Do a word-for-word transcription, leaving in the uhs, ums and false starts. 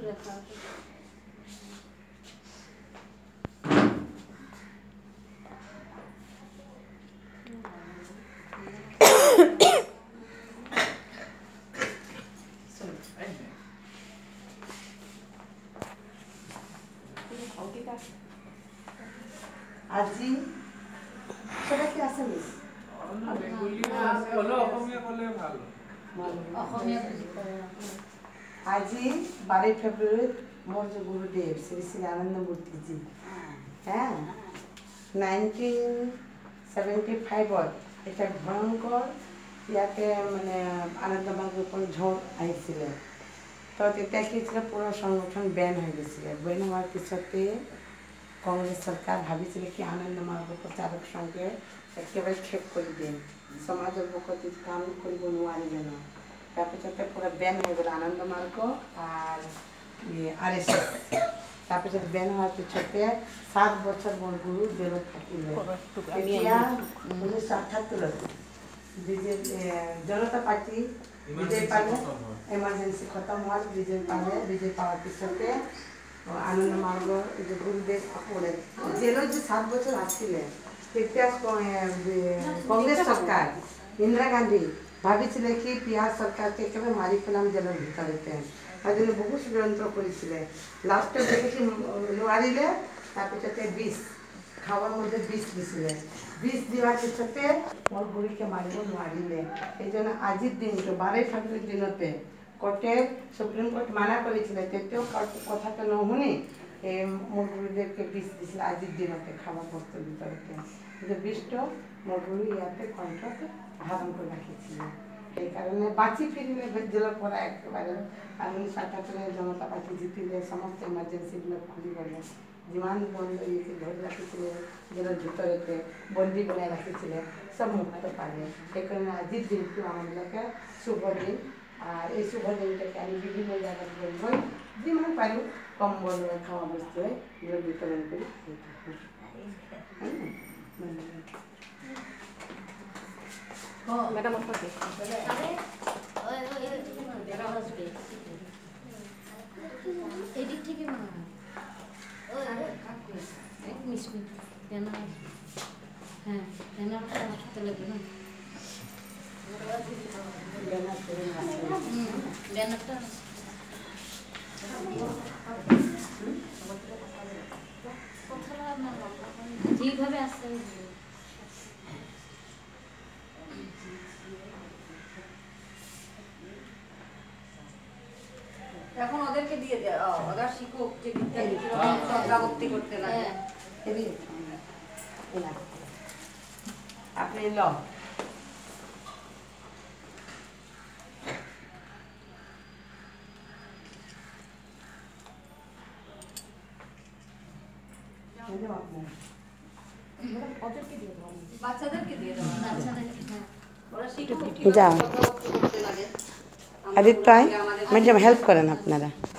আজি সেটা কি আছে মিস আজি बारह ফেব্রুয়ারি মোর যে গুরুদেব শ্রী শ্রী আনন্দমূর্তি জি হ্যাঁ নাইনটিন সেভেন্টি ফাইভ এটা ভয়ঙ্কর ইয়াতে মানে আনন্দমার্গের উপর ঝড় আহিছিল তো তেতিয়া কি ছিল পুরো সংগঠন ব্যান হয়ে গেছিল ব্যান হওয়ার পিছতে কংগ্রেস সরকার ভাবিছিল কি আনন্দমার্গ প্রচারক সঙ্গে একেবারে শেষ করে দিন সমাজের প্রতি কাম করব নোৱাৰিলে না তারপরে পুরো ব্যান হয়ে গেল আনন্দমার্গ আর আর এস এস তারপরে ব্যান হওয়ার পিছতে সাত বছর মোর গুরু জেলত থাকিলে এতিয়া উনিশশো আঠাত্তর জনতা পার্টি বিজয় পালে এমার্জেন্সি খতম হওয়ার বিজয় পালে বিজয় পাওয়ার পিছতে আনন্দমার্গ যে গুরুদেব পড়ে জেলত যে সাত বছর আসছিলেন তেতিয়া কংগ্রেস সরকার ইন্দিরা গান্ধী ভাবিছিল কি পিয়াজ সরকারকে একেবারে মারি ফেলাম জেলের ভিতরেতে তার জন্য বহু ষড়যন্ত্র করেছিল লাস্টে দেখে কি নোৱাৰিলে তারপরে বিষ খাওয়ার মধ্যে বিষ দিছিলে বিষ দেওয়ার পিছতে মোর গুড়িকে মারিব নোৱাৰিলে এই জন্য আজির দিনটো বারোই ফেব্রুয়ারি দিনতে কোর্টে সুপ্রিম কোর্ট মানা করেছিল তেতেও কথাটা নশুনি এই মোর গুরুদেবকে বিষ দিছিল আজির দিনতে খাওয়া বস্তুর ভিতরতে কিন্তু বিষটো মোর গুরু ইয়াতে কণ্ঠতে ধারণ করে রাখিছিল এই কারণে বাঁচি ফিরিলে জেলের পড়া একেবারে আর উনিশশো আঠাত্তরে জনতা পার্টি জিতিলে সমস্ত এমার্জেন্সিগুলো খুলি গেল যিমান বন্ধ ইয়েকে ধরে রাখিছিল জেলের ভিতরেতে বন্দি বনাই রাখিছিল সব মুক্ত পারে সেই কারণে আজির দিনটো আমাদেরকে শুভ দিন আর এই শুভ দিনটাকে আমি বিভিন্ন জায়গায় বলবই যিমান পারি কম্বল খাওয়া বস্তু এগুলো বিতরণ করি ম্যাডাম আপনাকে এদিক থেকে মনে হয় এক মিনিট ব্যানার হ্যাঁ ব্যানারটা হাতে লাগবে না ব্যানারটা যেভাবে আসছে এখন ওদেরকে দিয়ে দাও ওরা শিখুক যে বিদ্যাভক্তি করতে লাগে আপনি ল বাচ্চাদেরকে দিয়ে দাও ওরা শিখুক আদিত্য ম্যাডাম হেল্প করেন আপনারা।